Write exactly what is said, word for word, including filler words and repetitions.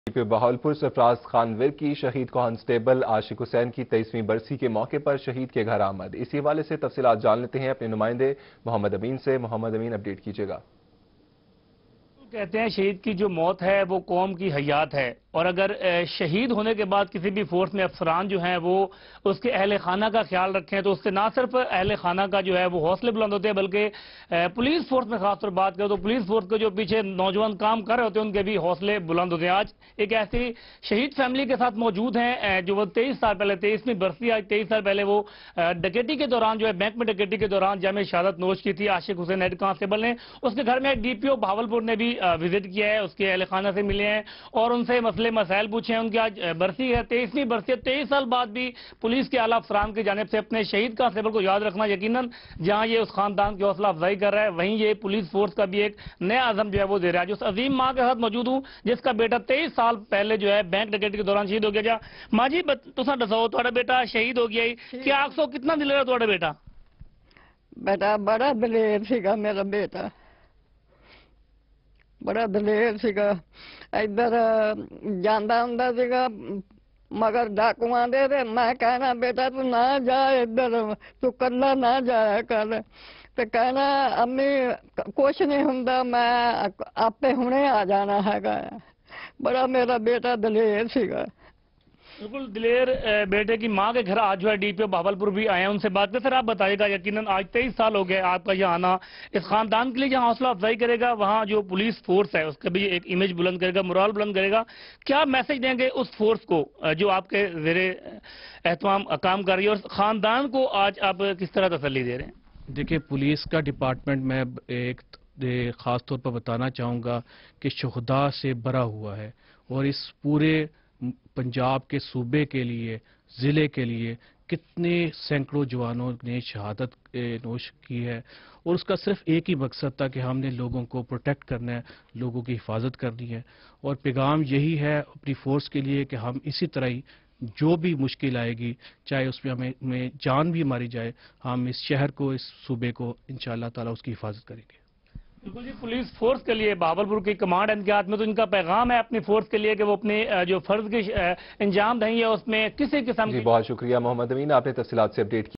D P او بہاولپور سرفراز خانور کی شہید constable عاشق حسین کی تیئیسویں برسی کے موقع پر شہید کے گھر آمد۔ اسی حوالے سے تفصیلات جان لیتے ہیں اپنے نمائندے محمد امین سے۔ محمد امین، اپڈیٹ کیجیے گا۔ کہتے ہیں شہید کی جو موت ہے وہ قوم کی حیات ہے، اور اگر شہید ہونے کے بعد کسی بھی فورس میں افسران جو ہیں وہ اس کے اہل خانہ کا خیال رکھیں تو اس سے نہ صرف اہل خانہ کا جو ہے وہ حوصلے بلند ہوتے ہیں، بلکہ پولیس فورس میں خاص طور بات کریں تو پولیس فورس کے جو پیچھے نوجوان کام کر رہے ہوتے ہیں ان کے بھی حوصلے بلند ہوتے ہیں۔ آج ایک ایسی شہید فیملی کے ساتھ موجود ہیں جو وہ تیئیس سال پہلے تیئیسویں برسی آج تیئیس سال پہلے وہ ڈکیٹی کے دوران جو ہے بینک میں ڈکیٹی کے دوران جامع شہادت نوش کی تھی عاشق حسین ہیڈ کانسٹیبل نے۔ اس کے گھر میں ڈی پی او بہاولپور نے بھی وزٹ کیا ہے، اس کے اہل خانہ سے ملے ہیں اور ان سے مسئلے مسائل پوچھے ہیں۔ ان کی آج برسی ہے، تیئیسویں برسی ہے، تیئیس سال بعد بھی پولیس کے اعلیٰ افسران کی جانب سے اپنے شہید کانسٹیبل کو یاد رکھنا یقیناً جہاں یہ اس خاندان کی حوصلہ افزائی کر رہا ہے، وہیں یہ پولیس فورس کا بھی ایک نیا عزم جو ہے وہ دے رہا ہے۔ جو اس عظیم ماں کے ساتھ موجود ہوں جس کا بیٹا تیئیس سال پہلے جو ہے بینک ڈکیٹی کے دوران شہید ہو گیا۔ جا ماں جی تساں دسو تہاڈا بیٹا شہید ہو گیا، کیا آخسو کتنا دل رہا تہاڈا بیٹا؟ بیٹا بڑا دلیر سیگا میرا بیٹا، بڑا دلیر سیگا۔ ادھر جانا ہوں سیگا مگر ڈاکواں دے دے میں کہنا بیٹا تو نہ جا ادھر، تو کلا نہ جایا کر، تو کہنا امی کچھ نہیں ہوندا میں آپ ہنے آ جانا ہے گا۔ بڑا میرا بیٹا دلیر سیگا۔ بالکل دلیر بیٹے کی ماں کے گھر آج جو ہے ڈی پی او بہاولپور بھی آئے ہیں، ان سے بات کریں۔ سر آپ بتائیے گا یقیناً آج تیئیس سال ہو گئے آپ کا یہاں آنا، اس خاندان کے لیے جہاں حوصلہ افزائی کرے گا وہاں جو پولیس فورس ہے اس کا بھی ایک امیج بلند کرے گا، مرال بلند کرے گا، کیا میسج دیں گے اس فورس کو جو آپ کے زیر اہتمام کام کر رہی ہے، اور خاندان کو آج آپ کس طرح تسلی دے رہے ہیں؟ دیکھیں پولیس کا ڈپارٹمنٹ میں ایک خاص طور پر بتانا چاہوں گا کہ شہداء سے بھرا ہوا ہے، اور اس پورے پنجاب کے صوبے کے لیے، ضلع کے لیے کتنے سینکڑوں جوانوں نے شہادت نوش کی ہے، اور اس کا صرف ایک ہی مقصد تھا کہ ہم نے لوگوں کو پروٹیکٹ کرنا ہے، لوگوں کی حفاظت کرنی ہے، اور پیغام یہی ہے اپنی فورس کے لیے کہ ہم اسی طرح ہی جو بھی مشکل آئے گی، چاہے اس میں ہمیں جان بھی ماری جائے، ہم اس شہر کو، اس صوبے کو انشاءاللہ تعالی اس کی حفاظت کریں گے۔ بالکل جی، پولیس فورس کے لیے بہاولپور کی کمانڈ ان کے ہاتھ میں، تو ان کا پیغام ہے اپنی فورس کے لیے کہ وہ اپنے جو فرض کی انجام دیں یا اس میں کسی قسم جی کی بہت شکریہ محمد امین، آپ نے تفصیلات سے اپڈیٹ